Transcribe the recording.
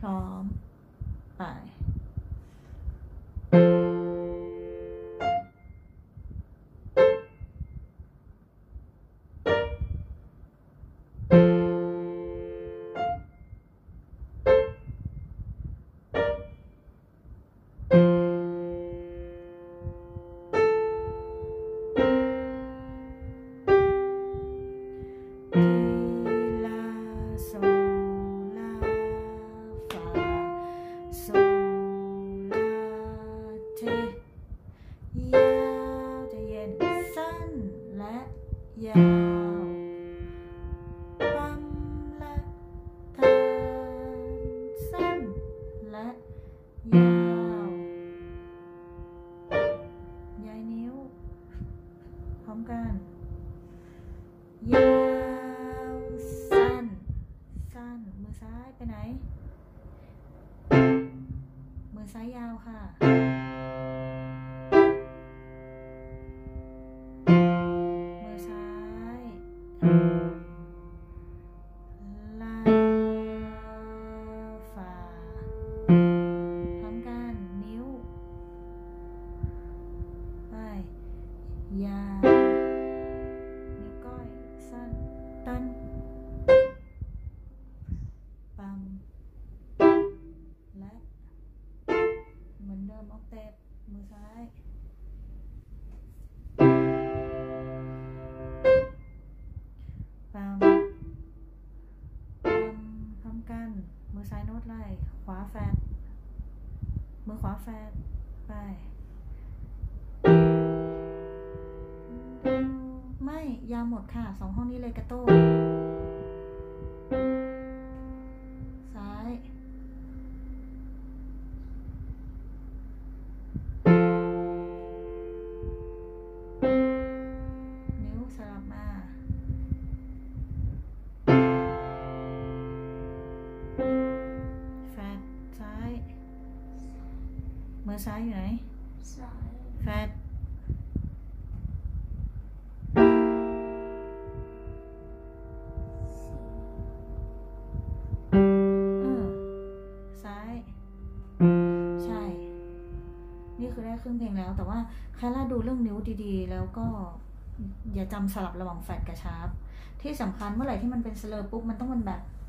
ร้อมไปยาวปั๊มและทานสั้นและยาวย้ายนิ้วพร้อมกันยาวสั้นสั้นมือซ้ายไปไหนมือซ้ายยาวค่ะลาฝ่าพร้อมกันนิ้วไปยาวนิ้วก้อยสั้นตันปั๊มและเหมือนเดิมออกเตปมือซ้ายปั๊มพร้อมกันมือซ้ายโน้ตไล่ขวาแฟดมือขวาแฟดไปไม่ยาวหมดค่ะ2ห้องนี้เลยกระโต้ซ้ายนิ้วสลับมาแฟดซ้ายมือซ้ายอยู่ไหนซ้ายแฟดซ้ายใช่นี่คือได้ครึ่งเพลงแล้วแต่ว่าคาร่าดูเรื่องนิ้วดีๆแล้วก็อย่าจำสลับระหว่างแฟดกับชาร์ปที่สำคัญเมื่อไหร่ที่มันเป็นสเลอร์ปุ๊บมันต้องมันแบบ